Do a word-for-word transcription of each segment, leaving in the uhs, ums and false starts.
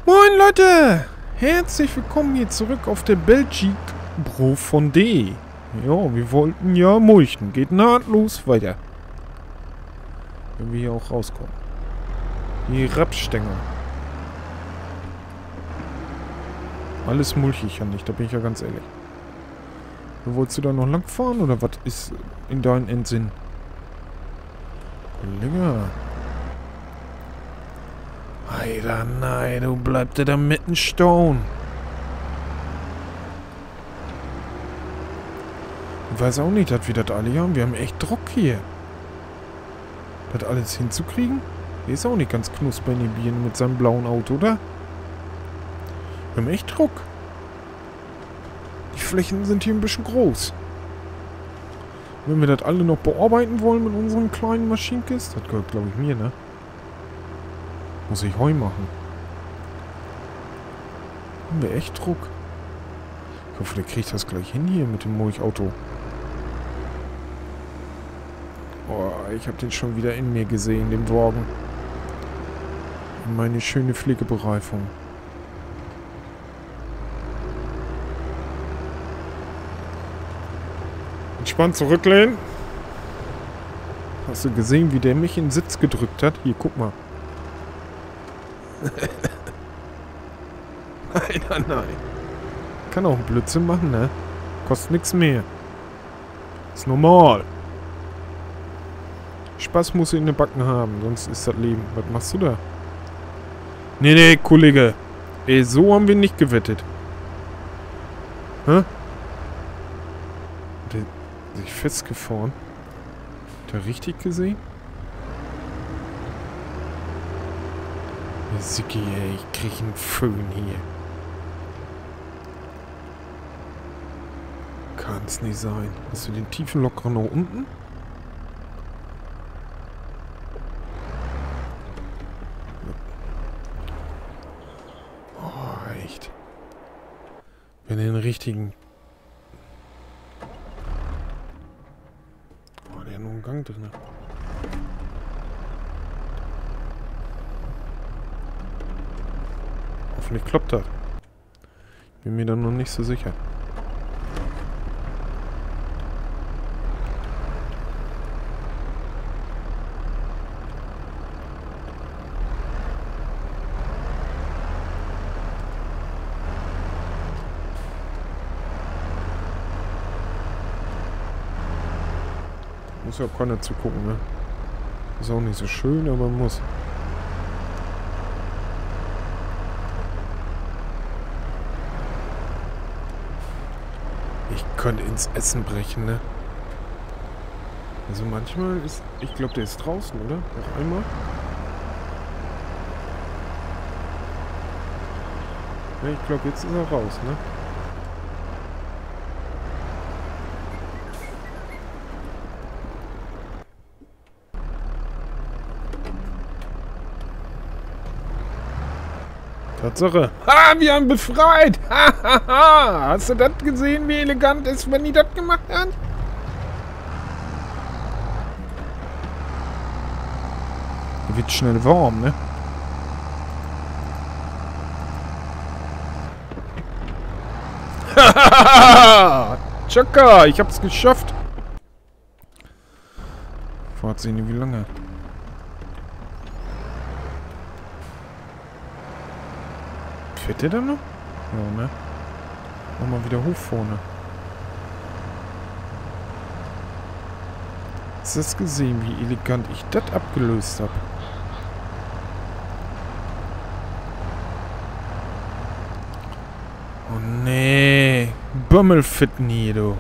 Moin Leute! Herzlich willkommen hier zurück auf der Belgique Profondé. Ja, wir wollten ja mulchen. Geht nahtlos weiter. Wenn wir hier auch rauskommen. Die Rapsstänger. Alles mulche ich ja nicht, da bin ich ja ganz ehrlich. Wolltest du da noch lang fahren oder was ist in deinem Endsinn? Länger. Alter, nein, du bleibst da mitten Stone. Ich weiß auch nicht, dass wir das alle haben. Wir haben echt Druck hier. Das alles hinzukriegen? Der ist auch nicht ganz knusper in den Bieren mit seinem blauen Auto, oder? Wir haben echt Druck. Die Flächen sind hier ein bisschen groß. Wenn wir das alle noch bearbeiten wollen mit unseren kleinen Maschinenkisten, das gehört, glaube ich, mir, ne? Muss ich Heu machen. Haben wir echt Druck? Ich hoffe, der kriegt das gleich hin hier mit dem Mulchauto. Oh, ich habe den schon wieder in mir gesehen, den Wagen. Und meine schöne Pflegebereifung. Entspannt zurücklehnen. Hast du gesehen, wie der mich in den Sitz gedrückt hat? Hier, guck mal. Nein, nein, nein. Kann auch einen Blödsinn machen, ne? Kostet nichts mehr. Ist normal. Spaß muss in den Backen haben, sonst ist das Leben. Was machst du da? Nee, nee, Kollege. Ey, so haben wir nicht gewettet. Hä? Hat der sich festgefahren? Hat er richtig gesehen? Sicki, ey, ich krieg einen Föhn hier. Kann's nicht sein. Hast du den tiefen Locker noch unten? Oh, echt. Wenn den richtigen... Oh, der hat nur einen Gang drin. Hoffentlich klappt das. Bin mir dann noch nicht so sicher. Muss ja auch keiner zugucken, ne? Ist auch nicht so schön, aber muss. Ich könnte ins Essen brechen, ne? Also manchmal ist... Ich glaube, der ist draußen, oder? Noch einmal. Ja, ich glaube, jetzt ist er raus, ne? Tatsache. Ha, wir haben befreit! Ha, ha, ha! Hast du das gesehen, wie elegant ist, wenn die das gemacht hat? Die wird schnell warm, ne? Hahaha! Chaka, ich hab's geschafft! Fahrt sehen, wie lange. Fährt der da noch? Ja, ne? Mach mal wieder hoch vorne. Hast du das gesehen, wie elegant ich das abgelöst habe? Oh nee. Bömmelfitten hier, du.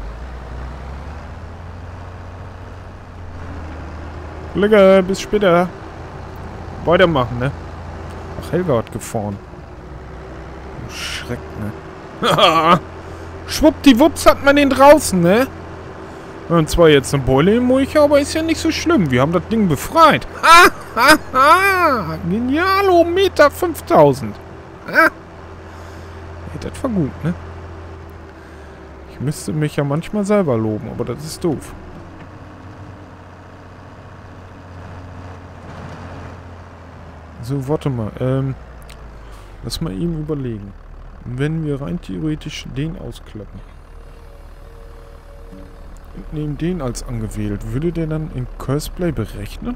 Kollege, bis später. Weitermachen, ne? Ach, Helga hat gefahren. Schreck, ne? Schwuppdiwupps hat man den draußen, ne? Und zwar jetzt eine Beule im Mulch, aber ist ja nicht so schlimm. Wir haben das Ding befreit. Ha, ha, ha. Genialometer fünftausend. Ha? Hey, das war gut, ne? Ich müsste mich ja manchmal selber loben, aber das ist doof. So, warte mal. Ähm, Lass mal eben überlegen. Wenn wir rein theoretisch den ausklappen und nehmen den als angewählt, würde der dann in Curseplay berechnen?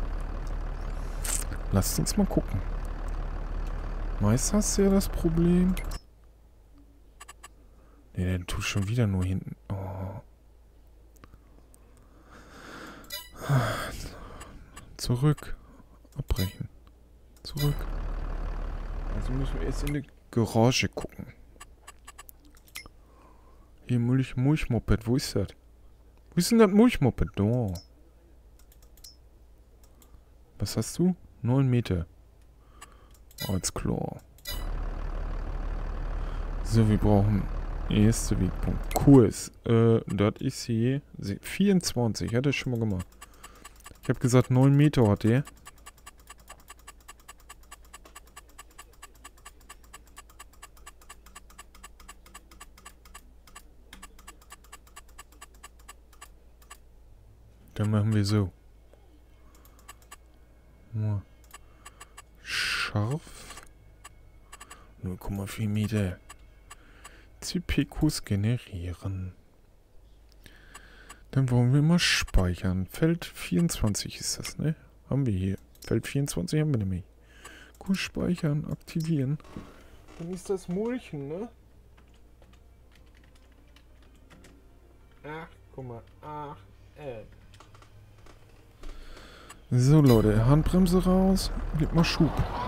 Lasst uns mal gucken. Meist hast du ja das Problem. Ne, der tut schon wieder nur hinten. Oh. Zurück. Abbrechen. Zurück. Also müssen wir erst in die Garage gucken. Hier, Mulch, Mulchmoped. Wo ist das? Wo ist denn das Mulchmoped? Oh. Was hast du? neun Meter. Als klar. So, wir brauchen erste Wegpunkt. Kurs. Äh, das ist hier vierundzwanzig. Hat er schon mal gemacht. Ich habe gesagt, neun Meter hat der. Dann machen wir so. Nur scharf. null Komma vier Meter. C P-Q generieren. Dann wollen wir mal speichern. Feld vierundzwanzig ist das, ne? Haben wir hier. Feld vierundzwanzig haben wir nämlich. Q speichern, aktivieren. Dann ist das Mulchen, ne? acht Komma acht elf. So, Leute. Handbremse raus. Gib mal Schub.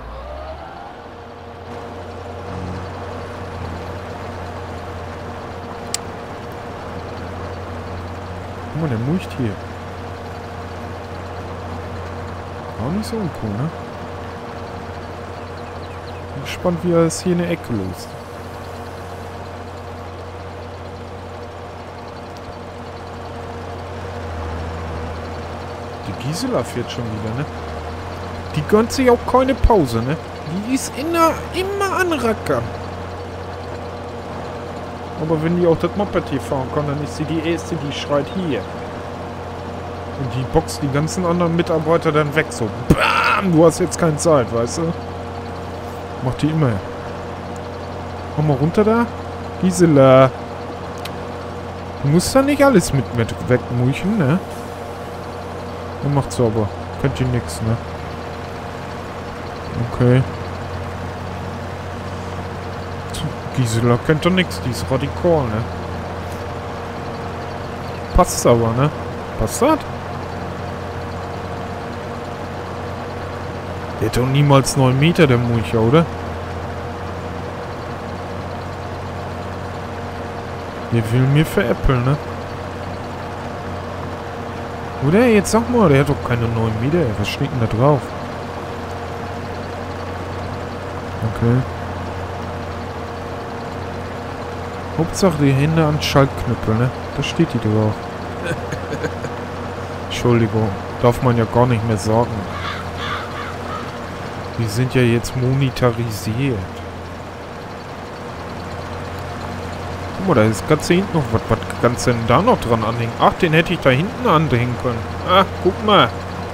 Guck mal, der mulcht hier. Auch nicht so uncool, ne? Bin gespannt, wie er es hier in der Ecke löst. Die Gisela fährt schon wieder, ne? Die gönnt sich auch keine Pause, ne? Die ist immer, immer anrackern. Aber wenn die auch das Moped hier fahren kann, dann ist sie die Erste, die schreit hier. Und die boxt die ganzen anderen Mitarbeiter dann weg. So, BAM! Du hast jetzt keine Zeit, weißt du? Macht die immer. Komm mal runter da. Gisela. Du musst da nicht alles mit, mit wegmuchen, ne? Dann macht's aber. Könnt ihr nix, ne? Okay. Gisela kennt doch nix, die ist radikal, ne? Passt aber, ne? Passt das? Der hat doch niemals neun Meter, der Mulcher, oder? Der will mir veräppeln, ne? Oder? Jetzt sag mal, der hat doch keine neun Meter. Was steht denn da drauf? Okay. Hauptsache die Hände an Schaltknüppel, ne? Da steht die drauf. Entschuldigung, darf man ja gar nicht mehr sagen. Die sind ja jetzt monetarisiert. Guck mal, da ist ganz hinten noch was. Was kannst du denn da noch dran anhängen? Ach, den hätte ich da hinten anhängen können. Ach, guck mal.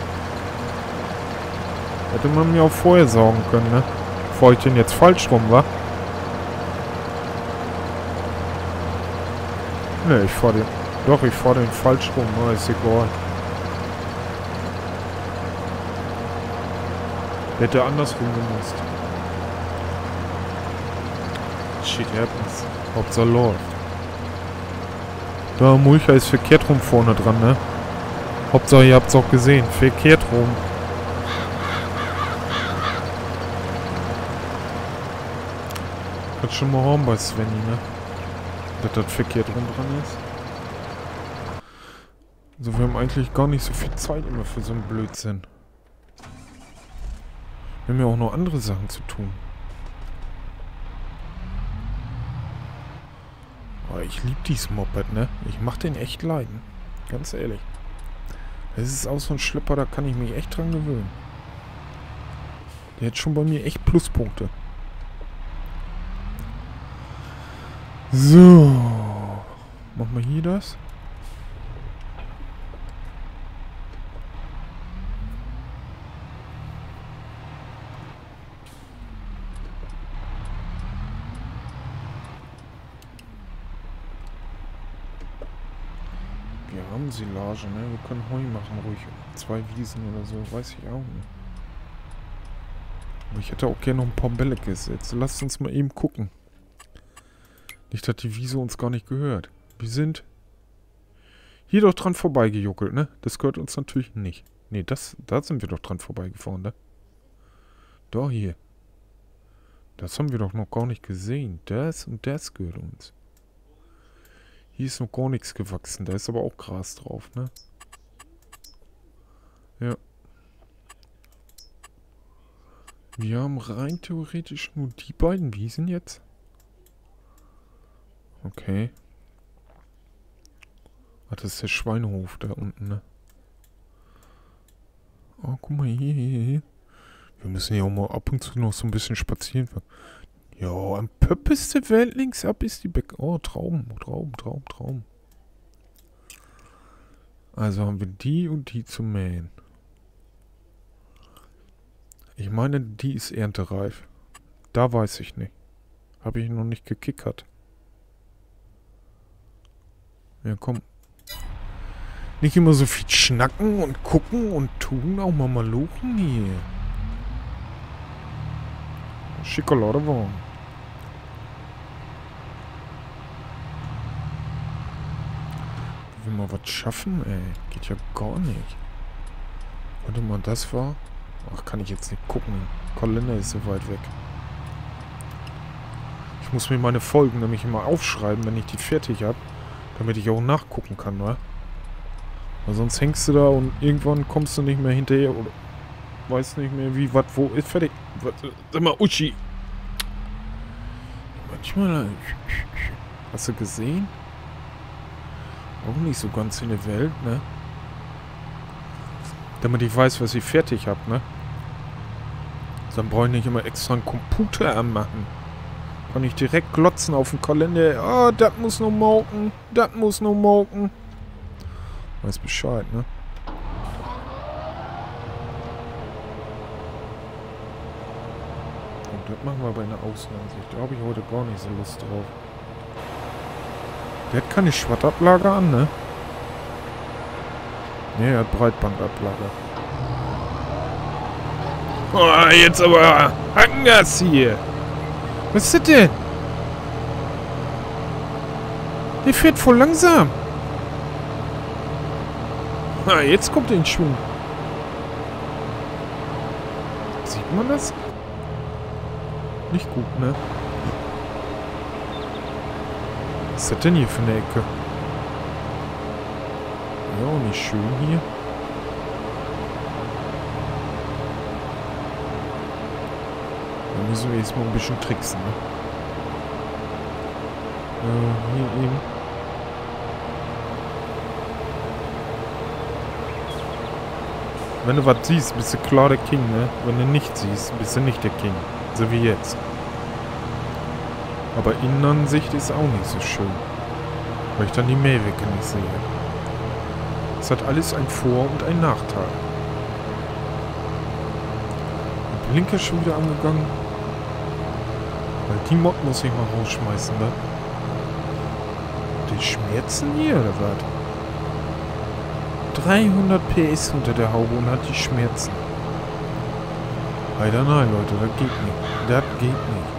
Hätte man mir auch vorher sagen können, ne? Bevor ich den jetzt falsch rum war. Ne, ich fahr den... Doch, ich fahr den falsch rum. Na, ist egal. Hätte andersrum gemusst. Shit happens. Hauptsache läuft. Da, Mulcher ist verkehrt rum vorne dran, ne? Hauptsache, ihr habt's auch gesehen. Verkehrt rum. Hat schon mal haben bei Svenny, ne? Dass das verkehrt rum dran ist. Also wir haben eigentlich gar nicht so viel Zeit immer für so einen Blödsinn. Wir haben ja auch noch andere Sachen zu tun. Aber ich liebe dieses Moped, ne? Ich mach den echt leiden. Ganz ehrlich. Das ist auch so ein Schlepper, da kann ich mich echt dran gewöhnen. Der hat schon bei mir echt Pluspunkte. So. Machen wir hier das. Wir haben Silage, ne? Wir können Heu machen, ruhig. Zwei Wiesen oder so, weiß ich auch nicht. Aber ich hätte auch gerne noch ein paar Bälle gesetzt. Lasst uns mal eben gucken. Nicht, dass die Wiese uns gar nicht gehört. Wir sind hier doch dran vorbeigejuckelt, ne? Das gehört uns natürlich nicht. Ne, das, da sind wir doch dran vorbeigefahren, ne? Da hier. Das haben wir doch noch gar nicht gesehen. Das und das gehört uns. Hier ist noch gar nichts gewachsen. Da ist aber auch Gras drauf, ne? Ja. Wir haben rein theoretisch nur die beiden Wiesen jetzt. Okay. Ach, das ist der Schweinehof da unten, ne? Oh, guck mal hier, hier, hier. Wir müssen ja auch mal ab und zu noch so ein bisschen spazieren. Ja, am Pöppes der Welt links ab ist die Beck... Oh, Traum, Traum, Traum, Traum. Also haben wir die und die zu mähen. Ich meine, die ist erntereif. Da weiß ich nicht. Habe ich noch nicht gekickert. Ja, komm. Nicht immer so viel schnacken und gucken und tun. Auch mal malochen hier. Schokolade warm. Will mal was schaffen, ey. Geht ja gar nicht. Warte mal, das war... Ach, kann ich jetzt nicht gucken. Kalender ist so weit weg. Ich muss mir meine Folgen nämlich immer aufschreiben, wenn ich die fertig habe. Damit ich auch nachgucken kann, ne? Weil sonst hängst du da und irgendwann kommst du nicht mehr hinterher oder weißt nicht mehr, wie, was, wo ist fertig. Sag mal, Uschi. Manchmal... Hast du gesehen? Auch nicht so ganz in der Welt, ne? Damit ich weiß, was ich fertig habe, ne? Dann brauche ich nicht immer extra einen Computer anmachen. Kann ich direkt glotzen auf den Kalender. Oh, das muss noch morgen. Das muss noch morgen. Weiß Bescheid, ne? Und das machen wir bei einer Außenansicht. Da habe ich heute gar nicht so Lust drauf. Der hat keine Schwattablage an, ne? Ne, er hat Breitbandablage. Oh, jetzt aber Hackengas hier. Was ist das denn? Der fährt voll langsam. Ah, jetzt kommt er in Schwung. Sieht man das? Nicht gut, ne? Was ist das denn hier für eine Ecke? Ja, auch nicht schön hier. Da müssen wir jetzt mal ein bisschen tricksen, ne? Äh, hier eben. Wenn du was siehst, bist du klar der King, ne? Wenn du nichts siehst, bist du nicht der King. So wie jetzt. Aber Innenansicht ist auch nicht so schön. Weil ich dann die Mähwecke nicht sehe. Es hat alles ein Vor- und ein Nachteil. Der Blinker ist schon wieder angegangen. Weil die Mod muss ich mal rausschmeißen, ne? Die Schmerzen hier, oder was? dreihundert P S unter der Haube und hat die Schmerzen. Leider nein, Leute, das geht nicht. Das geht nicht.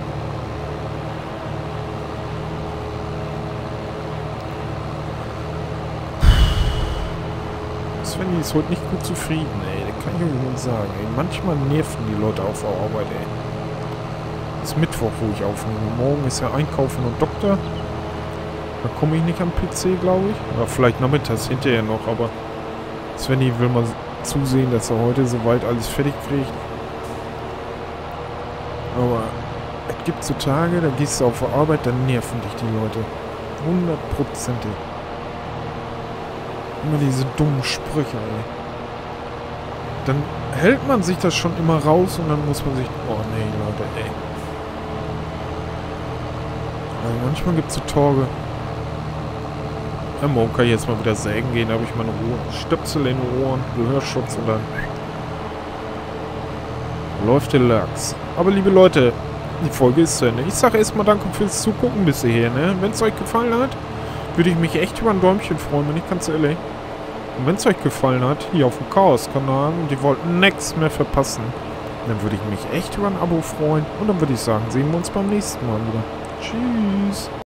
Svenny ist heute nicht gut zufrieden, ey. Das kann ich euch nur sagen, ey. Manchmal nerven die Leute auf der Arbeit, ey. Es ist Mittwoch, wo ich aufnehme. Morgen ist ja Einkaufen und Doktor. Da komme ich nicht am P C, glaube ich. Oder vielleicht nachmittags hinterher noch, aber Svenny will mal zusehen, dass er heute soweit alles fertig kriegt. Aber es gibt so Tage, da gehst du auf der Arbeit, dann nerven dich die Leute. Hundertprozentig. Immer diese dummen Sprüche, ey. Dann hält man sich das schon immer raus und dann muss man sich... Oh, nee, Leute, ey. Also manchmal gibt es so Tage... Ja, morgen kann ich jetzt mal wieder sägen gehen, da habe ich meine Ruhe. Stöpsel in den Ohren, Gehörschutz und dann... läuft der Lachs. Aber liebe Leute, die Folge ist zu Ende. Ich sage erstmal danke fürs Zugucken bis hierher, ne? Wenn es euch gefallen hat, würde ich mich echt über ein Däumchen freuen, bin ich ganz ehrlich. Und wenn es euch gefallen hat, hier auf dem Chaos-Kanal und ihr wollt nichts mehr verpassen, dann würde ich mich echt über ein Abo freuen. Und dann würde ich sagen, sehen wir uns beim nächsten Mal wieder. Tschüss.